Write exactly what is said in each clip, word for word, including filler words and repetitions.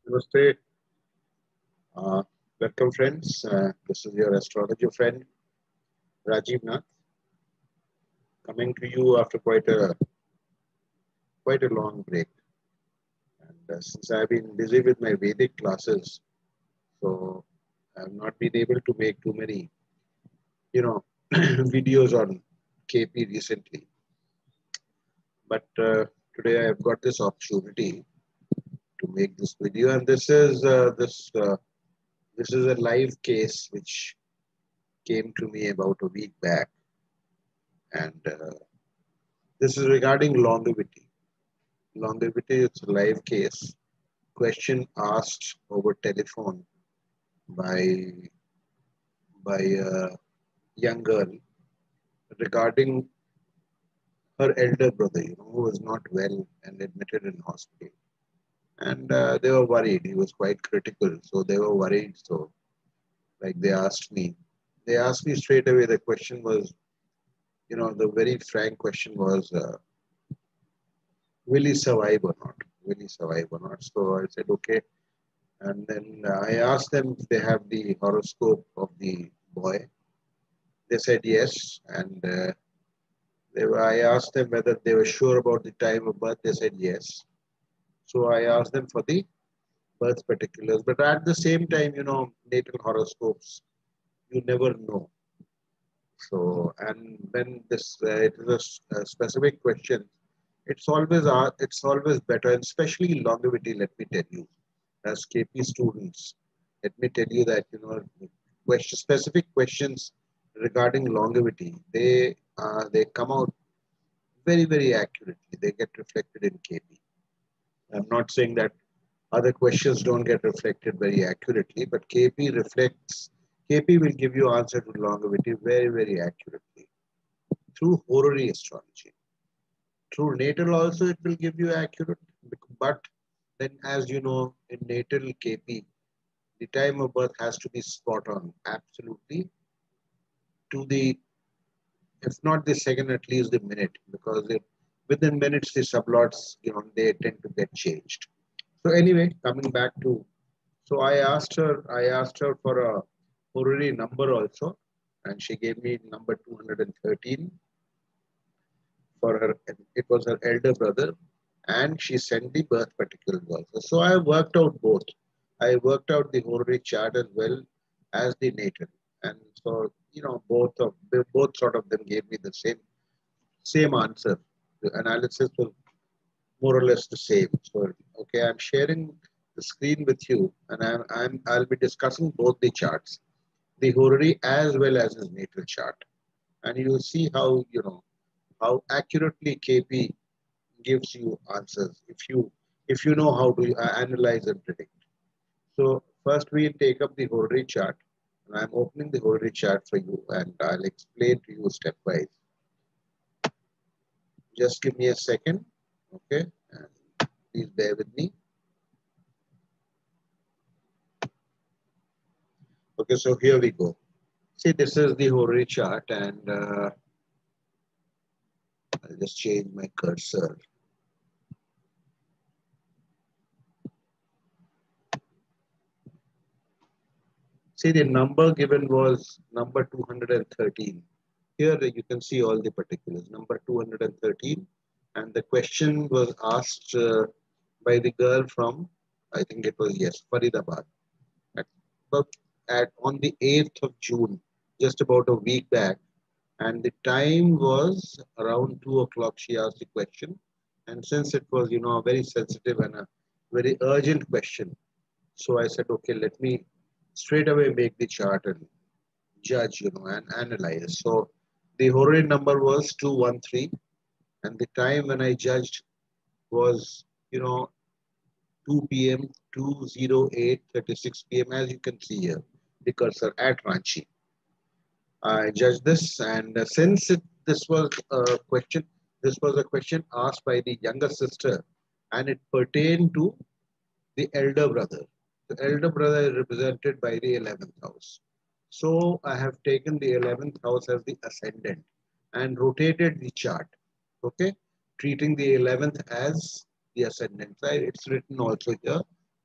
Namaste. Uh, welcome, friends. Uh, this is your astrologer friend, Rajiv Nath, coming to you after quite a quite a long break. And uh, since I've been busy with my Vedic classes, so I've not been able to make too many, you know, videos on K P recently. But uh, today I've got this opportunity to make this video, and this is uh, this uh, this is a live case which came to me about a week back, and uh, this is regarding longevity. Longevity, it's a live case. Question asked over telephone by by a young girl regarding her elder brother, you know, who was not well and admitted in hospital. And uh, they were worried. He was quite critical, so they were worried. So, like they asked me, they asked me straight away. The question was, you know, the very frank question was, uh, will he survive or not? Will he survive or not? So I said, okay. And then uh, I asked them if they have the horoscope of the boy. They said yes. And uh, they were, I asked them whether they were sure about the time of birth. They said yes. So I asked them for the birth particulars. But at the same time, you know, natal horoscopes, you never know. So, and when this uh, it is a, s- a specific question, it's always uh, it's always better, and especially longevity. Let me tell you, as K P students, let me tell you that you know question, specific questions regarding longevity, they uh, they come out very very accurately. They get reflected in K P. I'm not saying that other questions don't get reflected very accurately, but K P reflects. K P will give you answer to longevity very very accurately through horary astrology. Through natal also it will give you accurate, but then as you know in natal K P, the time of birth has to be spot on, absolutely to the, if not the second, at least the minute, because it, within minutes the sublots, you know, they tend to get changed. So anyway, coming back to, so I asked her, I asked her for a horary number also, and she gave me number two hundred thirteen for her. It was her elder brother, and she sent the birth particulars also. So I worked out both. I worked out the horary chart as well as the natal, and so you know both of both sort of them gave me the same same answer. The analysis was more or less the same. So okay, I'm sharing the screen with you, and I'm, I'm I'll be discussing both the charts, the horary as well as his natal chart, and you will see how you know how accurately K P gives you answers if you if you know how to uh, analyze and predict. So first we take up the horary chart, and I'm opening the horary chart for you, and I'll explain to you step by. Just give me a second, okay? And please bear with me. Okay, so here we go. See, this is the horary chart, and uh, I'll just change my cursor. See, the number given was number two hundred thirteen. Here you can see all the particulars, number two hundred thirteen. And the question was asked uh, by the girl from, I think it was, yes, Faridabad. At, but at, on the eighth of June, just about a week back, and the time was around two o'clock. She asked the question. And since it was, you know, a very sensitive and a very urgent question, so I said, okay, let me straight away make the chart and judge, you know, and analyze. So the horary number was two one three, and the time when I judged was, you know, two p m, two oh eight thirty-six p m, as you can see here, the cursor at Ranchi. I judged this, and uh, since it, this was a question, this was a question asked by the younger sister, and it pertained to the elder brother. The elder brother is represented by the eleventh house. So I have taken the eleventh house as the ascendant and rotated the chart. Okay, treating the eleventh as the ascendant. Right? It's written also here,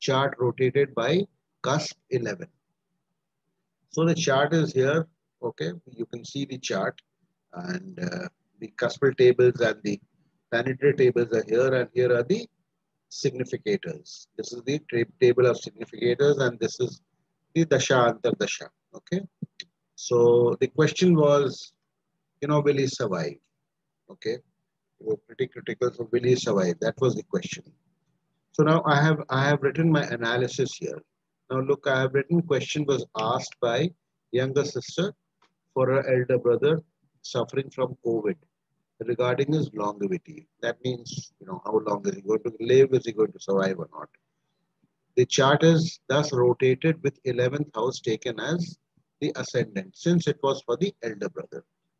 chart rotated by cusp eleven. So the chart is here. Okay, you can see the chart, and uh, the cuspal tables and the planetary tables are here, and here are the significators. This is the table of significators, and this is the dasha antar dasha. Okay, so the question was, you know, will he survive? Okay, we were pretty critical. So will he survive? That was the question. So now I have I have written my analysis here. Now look, I have written question was asked by younger sister for her elder brother suffering from COVID regarding his longevity. That means, you know, how long is he going to live? Is he going to survive or not? The chart is thus rotated with eleventh house taken as the ascendant since it was for the elder brother.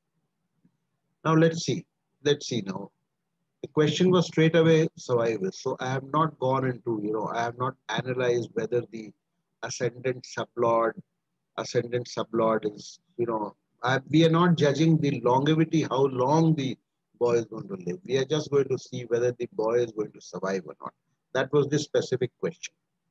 Now let's see. Let's see now. The question was straight away survival. So I have not gone into, you know, I have not analyzed whether the ascendant sublord, ascendant sublord is, you know, I, we are not judging the longevity, how long the boy is going to live. We are just going to see whether the boy is going to survive or not. That was the specific question.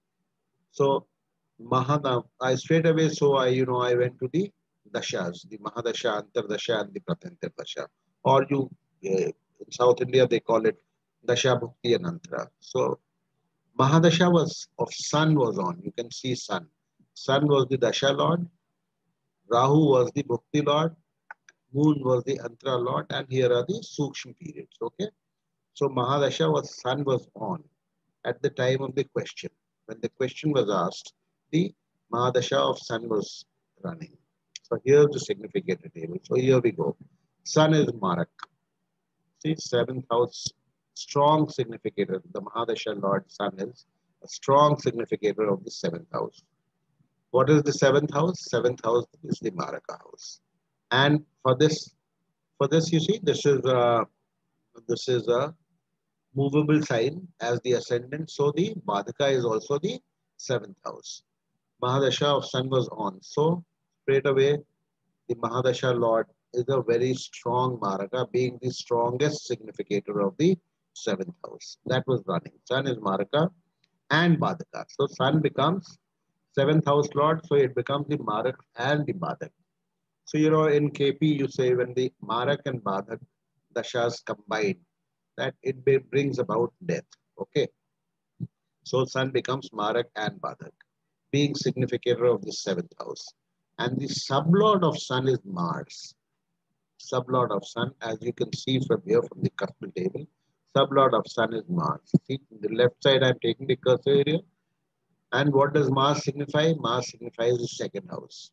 So Mahana, I straight away, so I, you know, I went to the dashas, the Mahadasha, Antardasha, and the Pratantar Dasha. Or you, uh, in South India, they call it Dasha Bhukti and Antara. So Mahadasha was of Sun was on. You can see Sun. Sun was the Dasha Lord. Rahu was the Bhukti Lord. Moon was the Antara Lord. And here are the Sukshma periods. Okay. So Mahadasha was Sun was on at the time of the question. When the question was asked, the Mahadasha of Sun was running. So here's the significator table. So here we go. Sun is Marak. See, seventh house, strong significator. The Mahadasha Lord Sun is a strong significator of the seventh house. What is the seventh house? Seventh house is the Maraka house. And for this, for this, you see, this is a, this is a movable sign as the ascendant. So the Badhaka is also the seventh house. Mahadasha of Sun was on. So straight away, the Mahadasha Lord is a very strong Maraka, being the strongest significator of the seventh house. That was running. Sun is Maraka and Badhaka. So Sun becomes seventh house Lord, so it becomes the Marak and the Badhak. So, you know, in K P, you say when the Marak and Badhak Dashas combine, that it brings about death. Okay. So Sun becomes Marak and Badhak, being significator of the seventh house. And the sublord of Sun is Mars. Sublord of Sun, as you can see from here from the cuspal table, sublord of Sun is Mars. See, the left side I'm taking the cursor area. And what does Mars signify? Mars signifies the second house.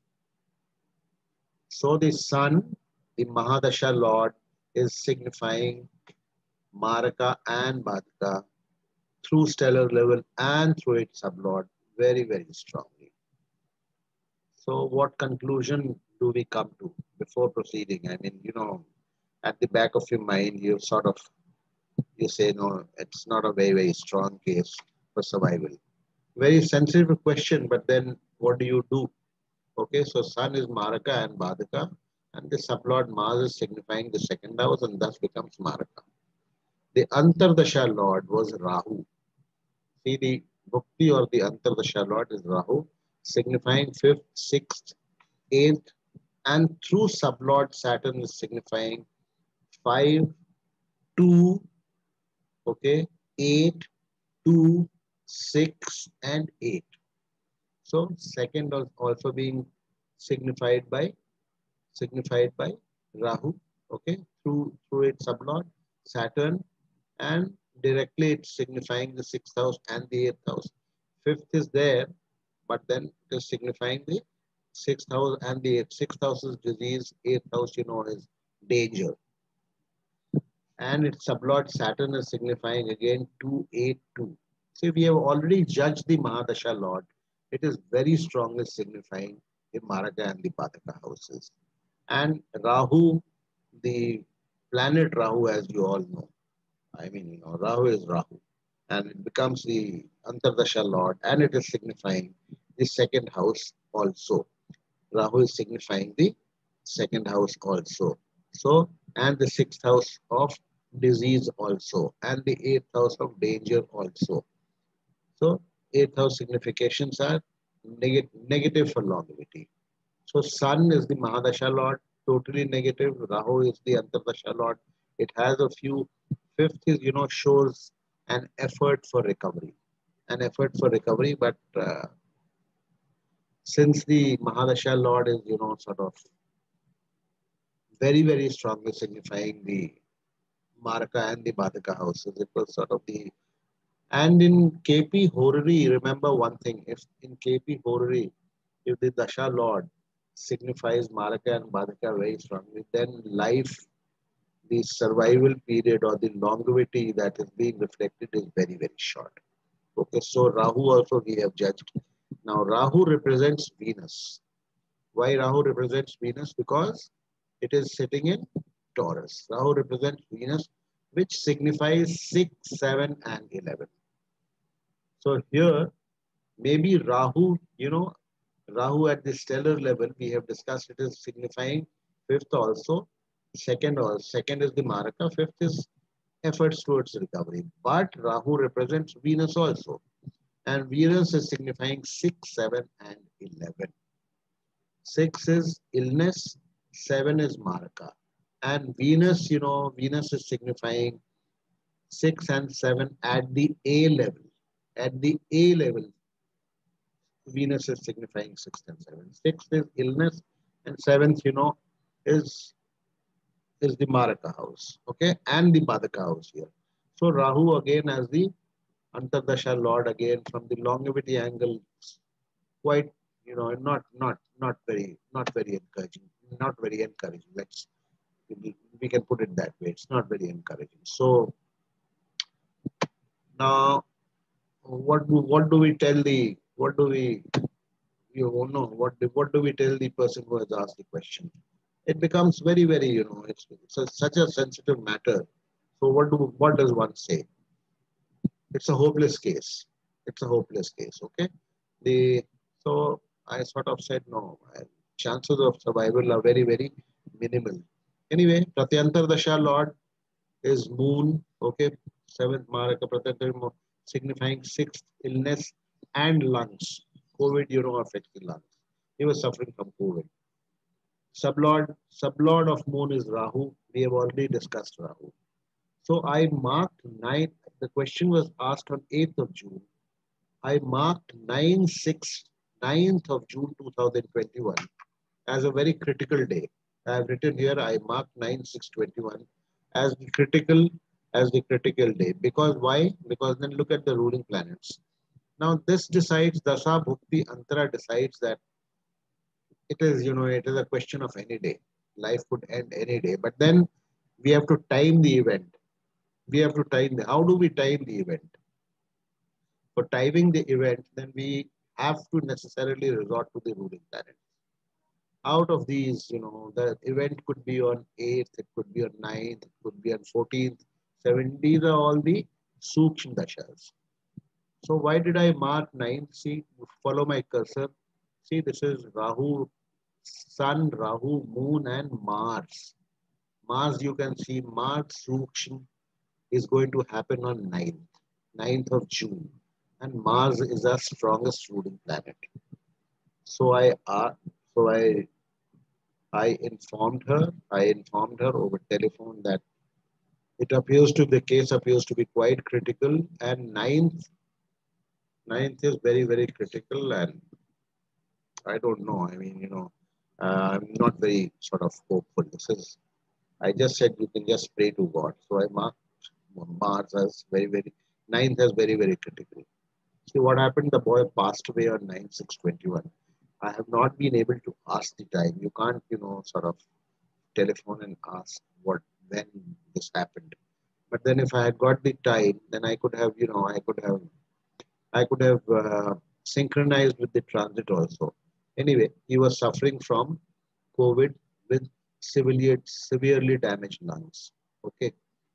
So the Sun, the Mahadasha Lord, is signifying Maraka and Badhaka through stellar level and through its sublord very, very strongly. So what conclusion do we come to before proceeding? I mean, you know, at the back of your mind, you sort of, you say, no, it's not a very, very strong case for survival. Very sensitive question, but then what do you do? Okay, so Sun is Maraka and Badhaka, and the sublord Mars is signifying the second house and thus becomes Maraka. The Antardasha Lord was Rahu. See, the Bhukti or the Antardasha Lord is Rahu, signifying fifth, sixth, eighth, and through sublord Saturn is signifying five, two, okay, eight, two, six, and eight. So second is also being signified by signified by Rahu, okay, through through its sublord Saturn, and directly it's signifying the sixth house and the eighth house. Fifth is there, but then it is signifying the sixth house and the eighth. Sixth house is disease, eighth house, you know, is danger. And its sublord Saturn is signifying again two eight two. See, we have already judged the Mahadasha Lord. It is very strongly signifying the Maraka and the Badhaka houses. And Rahu, the planet Rahu, as you all know, I mean, you know, Rahu is Rahu, and it becomes the Antardasha Lord, and it is signifying the second house also. Rahu is signifying the second house also. So, and the sixth house of disease also, and the eighth house of danger also. So, eighth house significations are neg negative for longevity. So Sun is the Mahadasha Lord, totally negative. Rahu is the Antardasha Lord. It has a few. Fifth is, you know, shows an effort for recovery. An effort for recovery, but uh, since the Mahadasha Lord is, you know, sort of very, very strongly signifying the Maraka and the Badaka houses, it was sort of the. And in K P Horary, remember one thing, if in K P Horary, if the Dasha Lord signifies Maraka and Badaka very strongly, then life, the survival period or the longevity that is being reflected is very, very short. Okay, so Rahu also we have judged. Now Rahu represents Venus. Why Rahu represents Venus? Because it is sitting in Taurus. Rahu represents Venus, which signifies six, seven, and eleven. So here, maybe Rahu, you know, Rahu at the stellar level, we have discussed it is signifying fifth also. Second or second is the Maraka, fifth is efforts towards recovery. But Rahu represents Venus also. And Venus is signifying six, seven, and eleven. six is illness, seven is Maraka. And Venus, you know, Venus is signifying six and seven at the A level. At the A level, Venus is signifying sixth and seventh. Sixth is illness, and seventh, you know, is is the Maraka house, okay, and the Badaka house here. So Rahu again as the Antardasha Lord again from the longevity angle, quite, you know, not not not very not very encouraging, not very encouraging. Let's we can put it that way. It's not very encouraging. So now, what do what do we tell the what do we you know what do, what do we tell the person who has asked the question? It becomes very very you know it's, it's a, such a sensitive matter. So what do what does one say? It's a hopeless case. It's a hopeless case. Okay. The so I sort of said no. Chances of survival are very very minimal. Anyway, Pratyantar Dasha Lord is moon. Okay, seventh Maraka Pratyantar signifying sixth illness and lungs. COVID, you know, affects the lungs. He was suffering from COVID. Sublord, sublord of moon is Rahu. We have already discussed Rahu. So I marked ninth. The question was asked on eighth of June. I marked nine six, ninth of June two thousand twenty-one as a very critical day. I have written here, I marked nine six twenty-one as the critical, as the critical day. Because why? Because then look at the ruling planets. Now this decides, Dasha Bhukti Antara decides that it is, you know, it is a question of any day. Life could end any day. But then we have to time the event. We have to time the, how do we time the event? For timing the event, then we have to necessarily resort to the ruling planet. Out of these, you know, the event could be on eighth, it could be on ninth, it could be on fourteenth, seventeenth. These are all the Sukshma Dashas. So why did I mark ninth? See, follow my cursor. See, this is Rahu, Sun, Rahu, Moon, and Mars. Mars, you can see Mars Sukshma is going to happen on ninth, ninth of June. And Mars is our strongest ruling planet. So I, uh, so I, I informed her, I informed her over telephone that it appears to, the case appears to be quite critical, and ninth, ninth is very, very critical, and I don't know, I mean, you know, uh, I'm not very sort of hopeful. This is, I just said you can just pray to God. So I marked Mars as very, very, ninth as very, very critical. See what happened, the boy passed away on nine six twenty-one. I have not been able to ask the time. You can't, you know, sort of telephone and ask what, when this happened. But then if I had got the time, then I could have, you know, I could have, I could have uh, synchronized with the transit also. Anyway, he was suffering from COVID with severely, severely damaged lungs. Okay.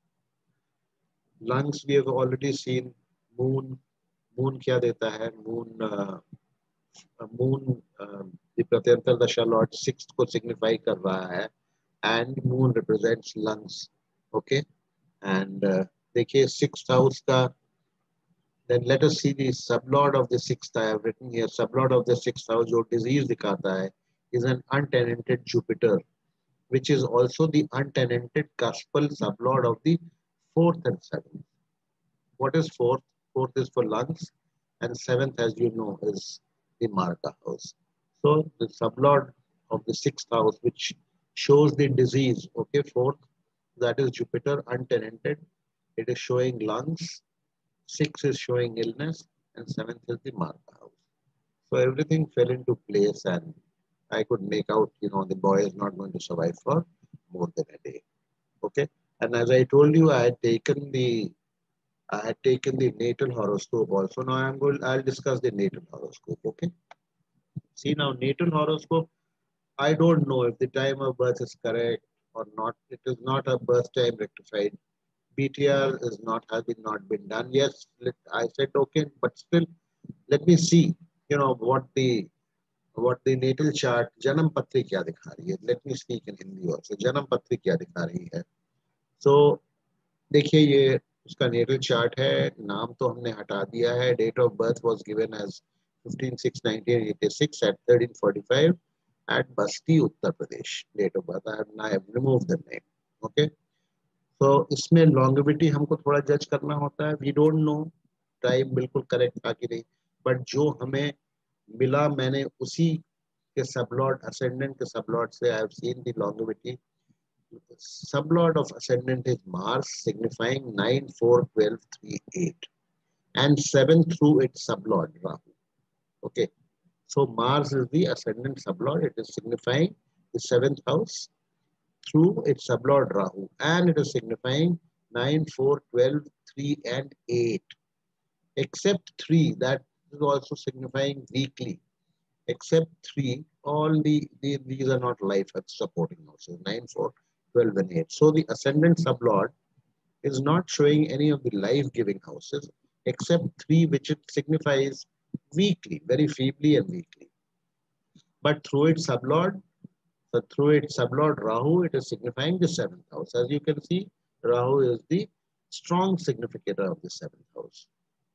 Lungs we have already seen. Moon, moon क्या देता है? Moon, uh, moon, uh, the Pratyantar Dasha Lord sixth को signify कर रहा है, and moon represents lungs. Okay. And uh, देखिए sixth house का Then let us see the sublord of the sixth. I have written here sublord of the sixth house जो disease दिखाता है is an untenanted Jupiter, which is also the untenanted cuspal sublord of the fourth and seventh. What is fourth? Fourth is for lungs, and seventh, as you know, is the Marka house. So the sublord of the sixth house, which shows the disease, okay, fourth, that is Jupiter, untenanted. It is showing lungs. Six is showing illness, and seventh is the Marka house. So everything fell into place, and I could make out, you know, the boy is not going to survive for more than a day. Okay. And as I told you, I had taken the I had taken the natal horoscope also. Now I'm going, I'll discuss the natal horoscope. Okay. See now, natal horoscope, I don't know if the time of birth is correct or not. It is not a birth time rectified. B T R is not, has been not been done. Yes, let, I said okay, but still, let me see, you know, what the what the natal chart, Janam Patri क्या दिखा रही है. Let me speak in Hindi also. Janam Patri क्या दिखा रही है. So, देखिए ये उसका नेटल चार्ट है. नाम तो हमने हटा दिया है. Date of birth was given as fifteen six nineteen eighty-six at thirteen forty-five at Basti, Uttar Pradesh. Date of birth. I have, I have removed the name. Okay. So इसमें longevity हमको थोड़ा जज करना होता है. We don't know टाइम बिल्कुल correct था कि नहीं, बट जो हमें मिला मैंने उसी के sublord ascendant के sublord से I have seen the longevity. Sublord of ascendant is Mars, signifying nine, four, twelve, three, eight, and seven through its sublord Rahu. Okay, so Mars is the ascendant sublord. It is signifying the seventh house through its sublord Rahu, and it is signifying nine, four, twelve, three, and eight. Except three, that is also signifying weekly. Except three, all the, the these are not life supporting houses. nine, four, twelve, and eight. So the ascendant sublord is not showing any of the life-giving houses except three, which it signifies weekly, very feebly and weakly. But through its sublord, so through its sublord Rahu, it is signifying the seventh house. As you can see, Rahu is the strong significator of the seventh house.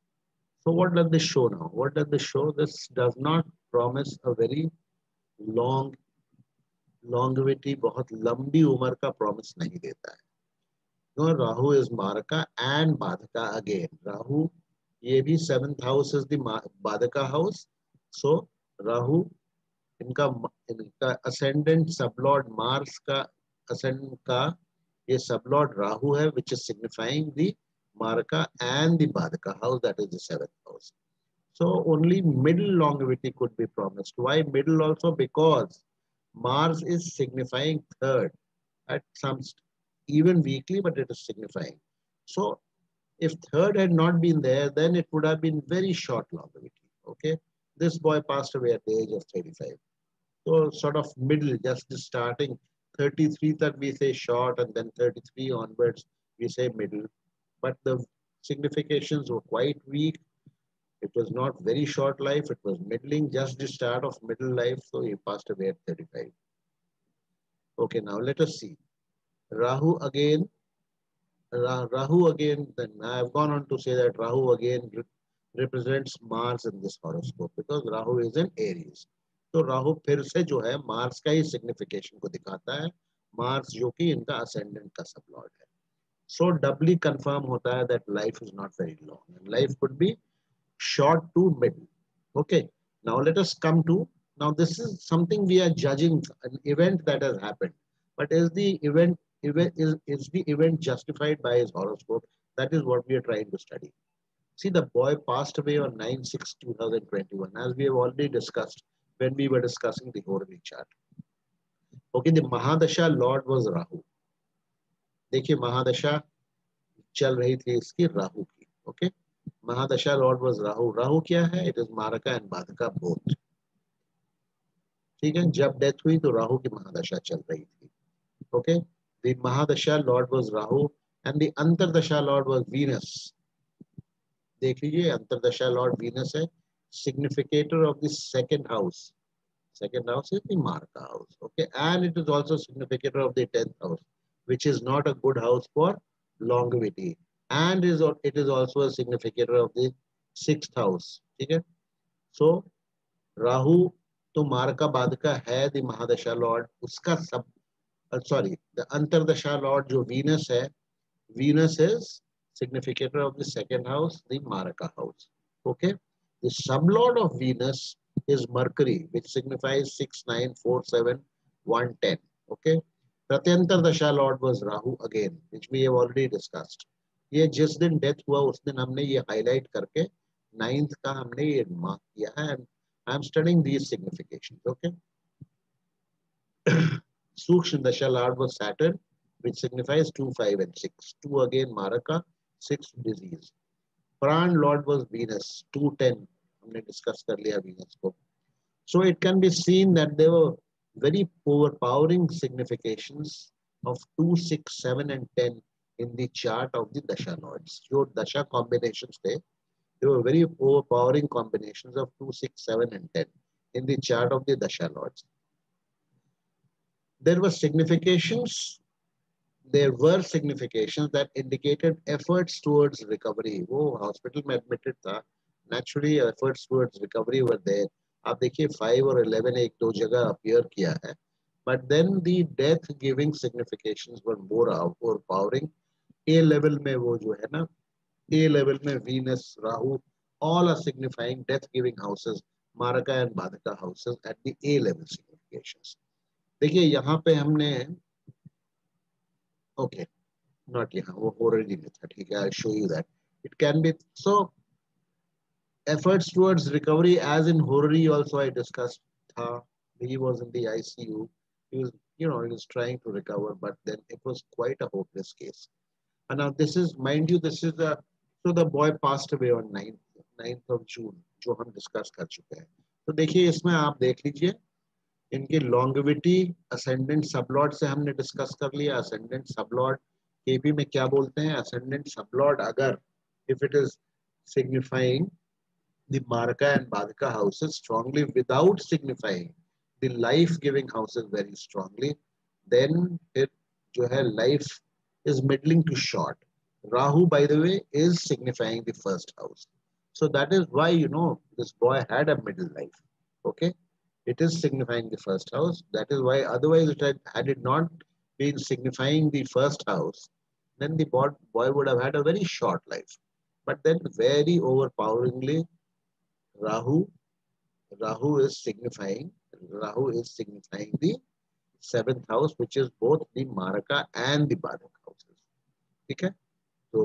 So what does this show now? What does this show? This does not promise a very long longevity. बहुत लंबी उम्र का promise नहीं देता है. No, Rahu is Maraka and Badhaka again. Rahu, ये भी seventh house is the Badhaka house. So Rahu, इनका इनका ascendant sublord Mars का ascendant का ये sublord Rahu है, which is signifying the Maraka and the Badhaka house, that is the seventh house. So only middle longevity could be promised. Why middle also? Because Mars is signifying third at some even weekly, but it is signifying. So if third had not been there, then it would have been very short longevity. Okay, this boy passed away at the age of thirty-five. So sort of middle, just starting thirty-three that we say short, and then thirty-three onwards we say middle. But the significations were quite weak. It was not very short life. It was middling, just the start of middle life. So he passed away at thirty-five. Okay, now let us see. Rahu again. Rahu again, then I have gone on to say that Rahu again re represents Mars in this horoscope because Rahu is in Aries. तो राहु फिर से जो है Mars का ही signification को दिखाता है. Mars जो कि इनका असेंडेंट का सबलॉर्ड है. सो डबली कंफर्म होता है that life is not very long and life could be short to middle. Okay, now let us come to, now this is something we are judging, an event that has happened, but is the event, event is, is the event justified by his horoscope? That is what we are trying to study. See, the boy passed away on nine six two thousand twenty-one, as we have already discussed when we were discussing the horary chart. Okay, the Mahadasha Lord was Rahu. देखिए महादशा चल रही थी इसकी राहु की. Okay, Mahadasha Lord was Rahu. Rahu क्या है? It is Maraka and Badhaka both. ठीक है, जब डेथ हुई तो राहु की महादशा चल रही थी. Okay, the Mahadasha Lord was Rahu and the Antardasha Lord was Venus. देख लीजिए, अंतरदशा लॉर्ड वीनस है, significator of the second house. Second house is the Marka house. Okay, and it is also significator of the tenth house, which is not a good house for longevity. And is it is also a significator of the sixth house, ठीक है। सो राहु तो मारका बाधका है, the महादशा lord, उसका सब sorry the antardasha lord जो Venus है, Venus is significator of the second house, the maraka house. Okay, the sublord of Venus is Mercury, which signifies six, nine, four, seven, one, ten. Okay, Pratyantar dasha lord was Rahu again, which we have already discussed. ये जिस दिन death हुआ उस दिन हमने ये highlight करके ninth का हमने ये मार्क किया है, and I am studying these significations. Okay, Sukshma Dasha Lord was Saturn, which signifies two, five, and six. two again Maraka, six disease. Pran Lord was Venus, two, ten. हमने discuss कर लिया Venus को. So it can be seen that there were very overpowering significations of two, six, seven, and ten in the chart of the Dasha Lords. जो Dasha combinations थे, there were very overpowering combinations of two, six, seven, and ten in the chart of the Dasha Lords. There were significations, there were significations that indicated efforts towards recovery. वो hospital में admitted था. Naturally, efforts towards recovery were there. आप देखिए five और eleven एक दो जगह appear किया है. But then the death-giving significations were more overpowering. A level में वो जो है ना, A level में Venus, Rahu, all are signifying death-giving houses, Maraka and Badhaka houses at the A level significations. देखिए यहाँ पे हमने ओके नॉट यहाँ वो ऑलरेडी में था, ठीक है. I show you that it can be so efforts towards recovery, as in Horary also I discussed tha. He was in the I C U. He was, you know, he was trying to recover, but then it was quite a hopeless case. And now this is, mind you, this is the, so the boy passed away on ninth, ninth of June, जो हम discuss कर चुके हैं. तो देखिए इसमें आप देख लीजिए इनकी लॉन्गेविटी असेंडेंट सबलॉर्ड से हमने डिस्कस कर लिया. असेंडेंट सबलॉर्ड केपी में क्या बोलते हैं? असेंडेंट सबलॉर्ड अगर if it is signifying the maraka and badhaka houses strongly without signifying the life giving houses very strongly, then it जो है life is middling to short. Rahu by the way is signifying the first house, so that is why, you know, this boy had a middle life. Okay, it is signifying the first house. That is why, otherwise it had, had it not been signifying the first house, then the boy, boy would have had a very short life. But then very overpoweringly Rahu, Rahu is signifying, Rahu is signifying the seventh house, which is both the Maraka and the Badhaka houses. Okay, so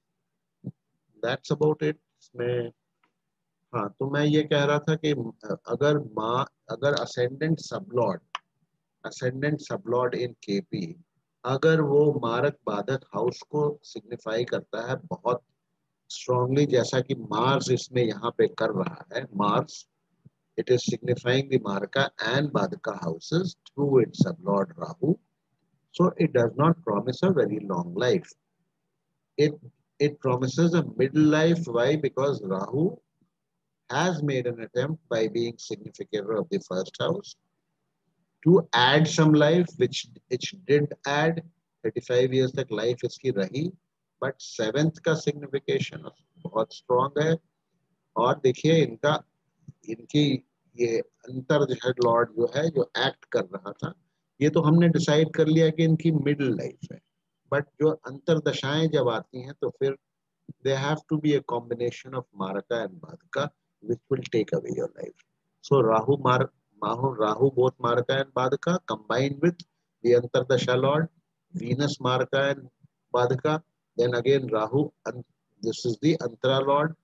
that's about it. इसमें हाँ, तो मैं ये कह रहा था कि अगर माँ अगर ascendant sublord ascendant sublord in KP अगर वो मारक बाधक हाउस को सिग्निफाई करता है बहुत स्ट्रांगली, जैसा कि मार्स इसमें यहाँ पे कर रहा है, Mars it is signifying the marka and badhaka houses through its sublord Rahu, so it does not promise a very long life. It it promises a middle life. Why? Because Rahu has made an attempt by being significator of the first house to add some life, which it did add. thirty-five years तक life इसकी रही, but seventh का signification बहुत strong है. और देखिए इनका इनकी ये अंतर जो है लॉर्ड जो है जो एक्ट कर रहा था, ये तो हमने डिसाइड कर लिया कि इनकी मिडिल लाइफ है. बट जो अंतर दशाएं जब आती हैं तो फिर they have to be a combination of Maraka and Badhaka, which will take away your life. So Rahu, Mar, Mahu, Rahu, both Maraka and Badhaka, combined with the Antardasha Lord, Venus, Maraka and Badhaka. Then again Rahu, and this is the Antara Lord.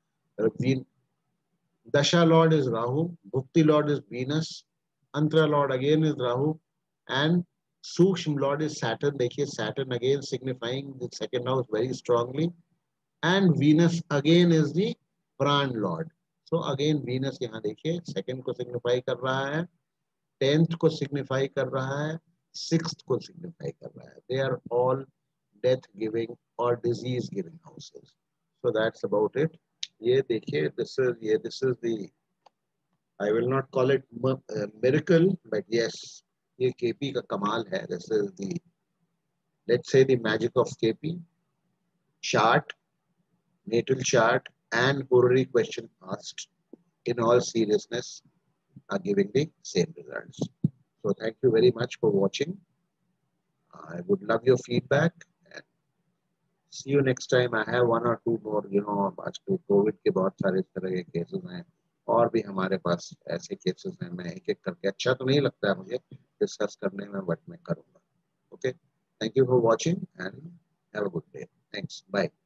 Dasha Lord is Rahu, Bhukti Lord is Venus, Antara Lord again is Rahu, and Sukshma Lord is Saturn. देखिए Saturn again signifying the second house very strongly. And Venus again is the Pran Lord. So again Venus यहाँ देखिए second को signify कर रहा है, tenth को signify कर रहा है, sixth को signify कर रहा है. They are all death giving or disease giving houses. So that's about it. ये देखिए this is ये this is the, I will not call it miracle, but yes, ये K P का कमाल है. This is the, let's say, the magic of K P. Chart, natal chart, and Horary question asked in all seriousness are giving the same results. So thank you very much for watching. I would love your feedback and see you next time. I have one or two more, you know, आजकल Covid के बहुत सारे इस तरह के cases हैं और भी हमारे पास ऐसे केसेस हैं. मैं एक एक करके अच्छा तो नहीं लगता है मुझे डिस्कस करने में, बट मैं करूँगा. Okay, thank you for watching and have a good day. Thanks, bye.